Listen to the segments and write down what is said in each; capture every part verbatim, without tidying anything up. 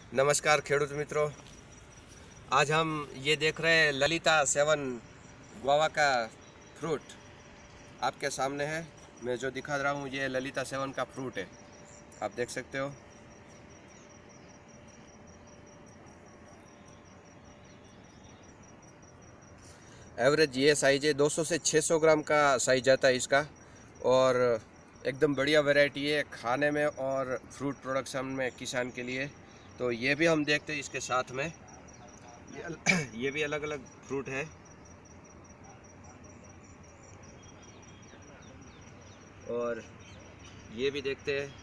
नमस्कार खेडूत मित्रों, आज हम ये देख रहे हैं ललिता सेवन गुआवा का फ्रूट आपके सामने है। मैं जो दिखा रहा हूँ ये ललिता सेवन का फ्रूट है, आप देख सकते हो। एवरेज ये साइज है, दो सौ से छह सौ ग्राम का साइज आता है इसका, और एकदम बढ़िया वैरायटी है खाने में और फ्रूट प्रोडक्शन में किसान के लिए। तो ये भी हम देखते हैं इसके साथ में, ये, ये भी अलग अलग फ्रूट है। और ये भी देखते हैं।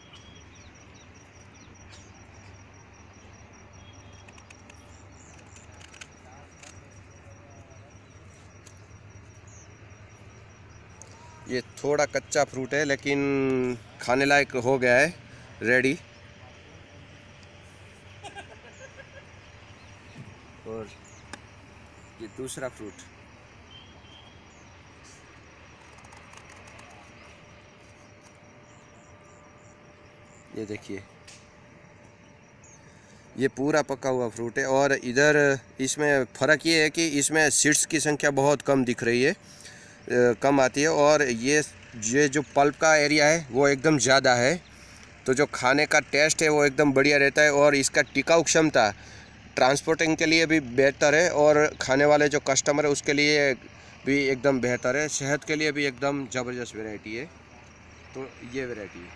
ये थोड़ा कच्चा फ्रूट है लेकिन खाने लायक हो गया है, रेडी। और ये दूसरा फ्रूट, ये देखिए, ये पूरा पका हुआ फ्रूट है। और इधर इसमें फ़र्क ये है कि इसमें सीड्स की संख्या बहुत कम दिख रही है, आ, कम आती है। और ये ये जो पल्प का एरिया है वो एकदम ज़्यादा है, तो जो खाने का टेस्ट है वो एकदम बढ़िया रहता है। और इसका टिकाऊ क्षमता ट्रांसपोर्टिंग के लिए भी बेहतर है, और खाने वाले जो कस्टमर है उसके लिए भी एकदम बेहतर है। सेहत के लिए भी एकदम ज़बरदस्त वैरायटी है। तो ये वैरायटी है।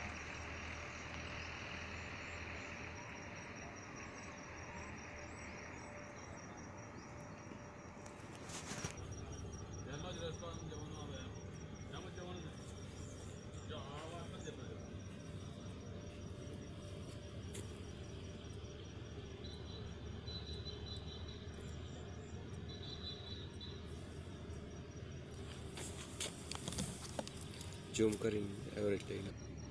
जूम करेंगे एवरेज लेना।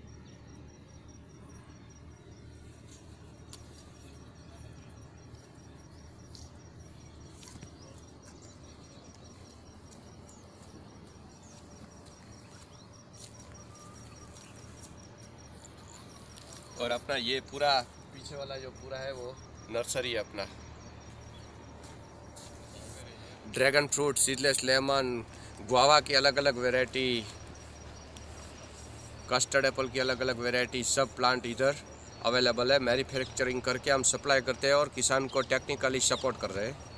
और अपना ये पूरा पीछे वाला जो पूरा है वो नर्सरी है अपना। Dragon fruit, seedless lemon, guava की अलग अलग वैरायटी, कस्टर्ड एप्पल की अलग अलग वैरायटी, सब प्लांट इधर अवेलेबल है। मैन्युफैक्चरिंग करके हम सप्लाई करते हैं और किसान को टेक्निकली सपोर्ट कर रहे हैं।